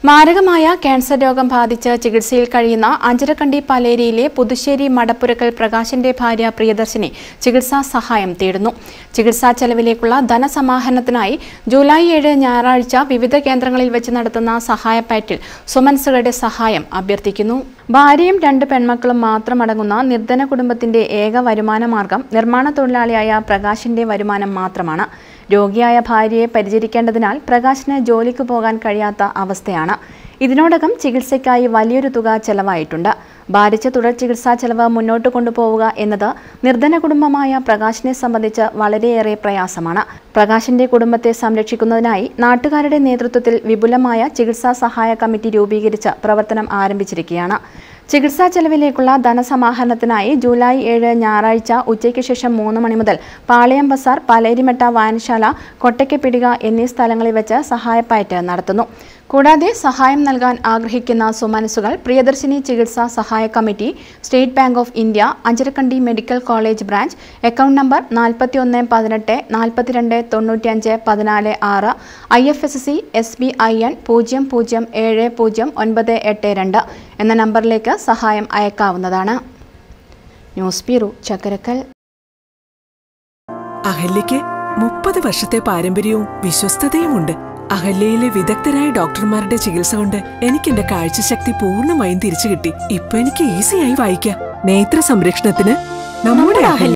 മാരകമായ ക്യാൻസർ രോഗം ബാധിച്ച് ചികിത്സയിൽ കഴിയുന്ന അഞ്ചരക്കണ്ടി പലേരിയിലെ പുതുശ്ശേരി മടപ്പുരക്കൽ പ്രകാശിന്റെ ഭാര്യ പ്രിയദർശിനി ചികിത്സാ സഹായം തേടുന്നു. ചികിത്സാ ചെലവിലേക്കുള്ള ധനസമാഹരണത്തിനായി ജൂലൈ 7 ഞായറാഴ്ച വിവിധ കേന്ദ്രങ്ങളിൽ വെച്ച് നടത്തുന്ന സഹായപ്പാറ്റിൽ സുമനസുകളുടെ സഹായം അഭ്യർത്ഥിക്കുന്നു. ഭാര്യയും 2 പെൺമക്കളും മാത്രമടങ്ങുന്ന നിർധന കുടുംബത്തിന്റെ ഏക വരുമാന മാർഗം നിർമ്മാണ തൊഴിലാളിയായ പ്രകാശിന്റെ വരുമാനം മാത്രമാണ്. രോഗിയായ ഭാര്യയെ പരിചരിക്കേണ്ടതിനാൽ പ്രകാശിന് ജോലിക്ക് പോകാൻ കഴിയാത്ത അവസ്ഥയാണ്. ഇതിനോടകം ചികിത്സയ്ക്കായി വലിയൊരു തുക ചെലവായിട്ടുണ്ട്. ഭാരിച്ച തുടർ ചികിത്സാ ചെലവ് മുന്നോട്ട് കൊണ്ടുപോവുക എന്നത് നിർധന കുടുംബമായ പ്രകാശിനെ സംബന്ധിച്ച് വളരെയേറെ പ്രയാസമാണ്. പ്രകാശിന്റെ കുടുംബത്തെ സംരക്ഷിക്കുന്നതിനായി നാട്ടുകാരുടെ നേതൃത്വത്തിൽ വിപുലമായ ചികിത്സാ സഹായ കമ്മിറ്റി രൂപീകരിച്ച് പ്രവർത്തനം ആരംഭിച്ചിരിക്കുകയാണ്. ചികിത്സാ ചെലവിലേക്കുള്ള ധനസമാഹരണത്തിനായി ജൂലൈ 7 ഞായറാഴ്ച ഉച്ചയ്ക്ക് ശേഷം 3 മണി മുതൽ പാളയം ബസാർ, പലേരിമട്ട വായനശാല, കൊട്ടയ്ക്കപ്പിടിക എന്നീ സ്ഥലങ്ങളിൽ വെച്ച് സഹായപ്പാറ്റ് നടത്തുന്നു. കൂടാതെ സഹായം നൽകാൻ ആഗ്രഹിക്കുന്ന സുമനസുകൾ പ്രിയദർശിനി ചികിത്സാ സഹായ committee, state bank of India, Anjarakandy medical college branch, account number 4118 42 95 14 6, IFSC SBIN 00700982 എന്ന നമ്പറിലേക്ക് സഹായം അയക്കാവുന്നതാണ്. News bureau, Chakkarakkal. അഹല്യയ്ക്ക് 30 വർഷത്തെ പാരമ്പര്യവും വിശ്വസ്തതയുമുണ്ട്. അഹല്യയിലെ വിദഗ്ധരായ ഡോക്ടർമാരുടെ ചികിത്സ കൊണ്ട് എനിക്ക് എന്റെ കാഴ്ചശക്തി പൂർണ്ണമായും തിരിച്ചു കിട്ടി. ഇപ്പൊ എനിക്ക് ഈസിയായി വായിക്കാം. നേത്ര സംരക്ഷണത്തിന് നമ്മുടെ അഹല്യ.